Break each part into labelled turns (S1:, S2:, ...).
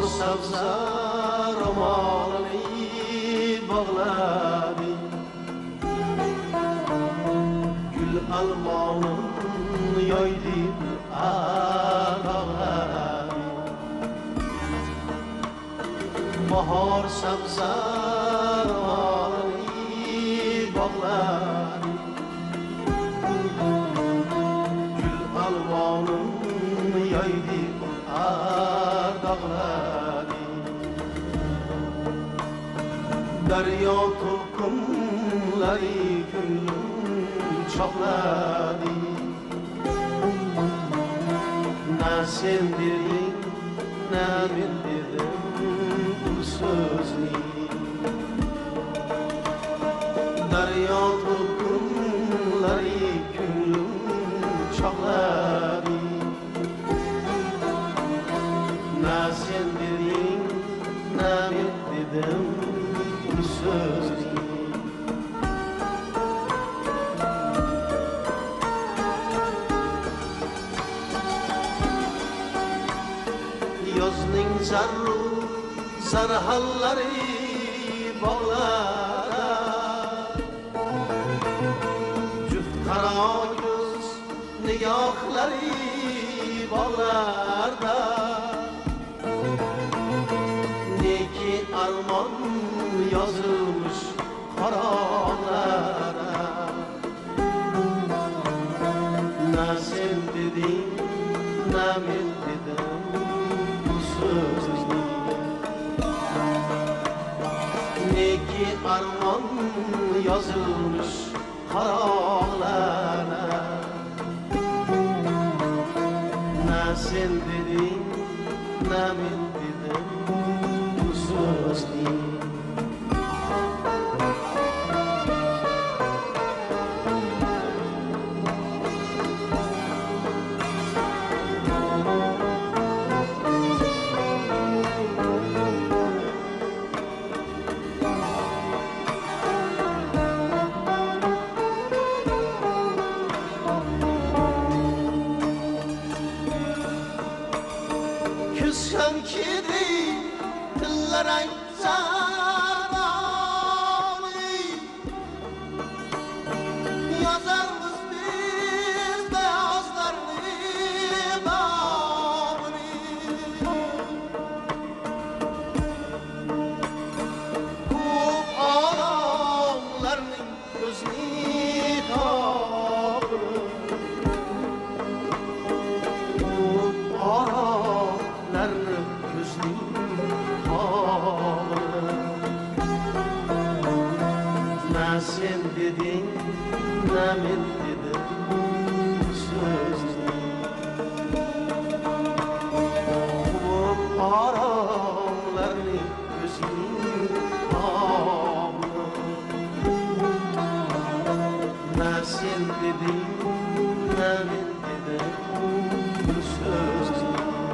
S1: sabza ro'molini bog'ladi, gul almonin yoydi arog'ladi. Bahor sabza ro'molini bog'ladi, gul almonin yoydi arog'ladi. Daryo to'lqinlari ko'nglim chog'ladi, na sen deding, na men dedim bu so'zni. Daryo to'lqinlari ko'nglim chog'ladi, na sen deding, na men dedim bu so'zni. Yozning zarru zarhallari bog'larda, juft qaro ko'z nigohlari bog'larda. Neki armon yozilmiş qaroqlara, na sen deding, na men dedim bu so'zni. Neki armon yozilmiş qaroqlara, na sen deding, na men dedim bu so'zni. Küsken kedi tıllarang zarani, yazarmız biz beyazlarını bağını. Kup ağlamlarının gözünü kapını, kup ağlamlarını gözünü kapını. Na sen dedin, na men dedim bu so'zni. Kup ağlamlarını gözünü kapını, na sen dedin, na men dedim bu so'zni.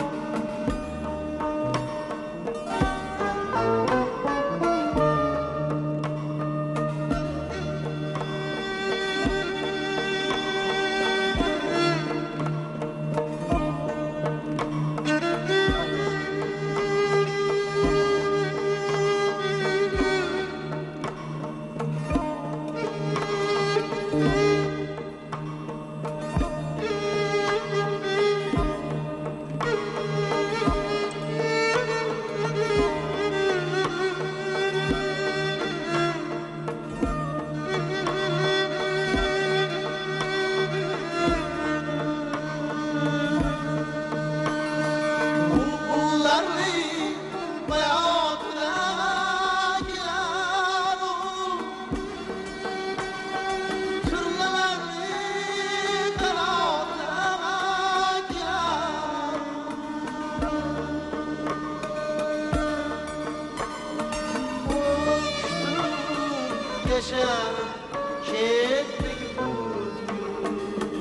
S1: Yaşar kettik bulduk,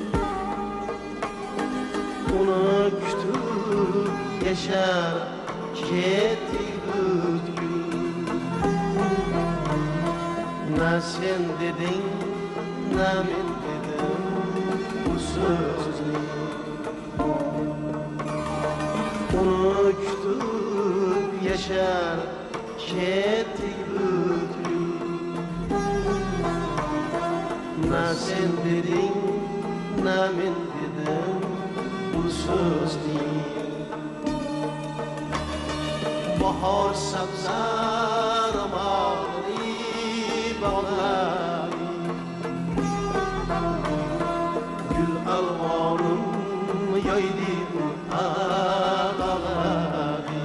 S1: onu kütüp yaşar kettik bulduk. Na sen dedin, na men dedim bu so'zni. Onu kütüp yashar ketdik butkul. Na sen deding, na men dedim bu so'zni. Bahor sabzar mavli bog'lari, gul alvonim yoydi ag'alari.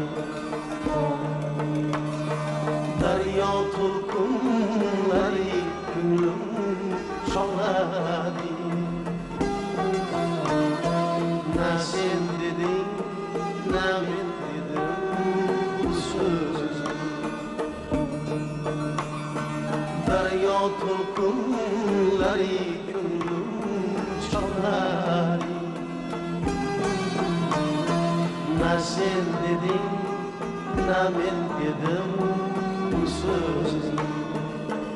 S1: Daryo to'lqinlari ko'nglim chog'ladi. Na sen deding, na men dedim bu so'zni. Daryo to'lqinlari ko'nglim chog'ladi. Na sen deding, na men dedim bu so'zni.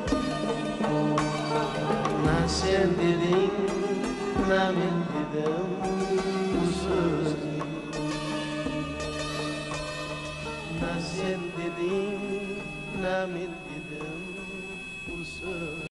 S1: Na sen deding, na men dedim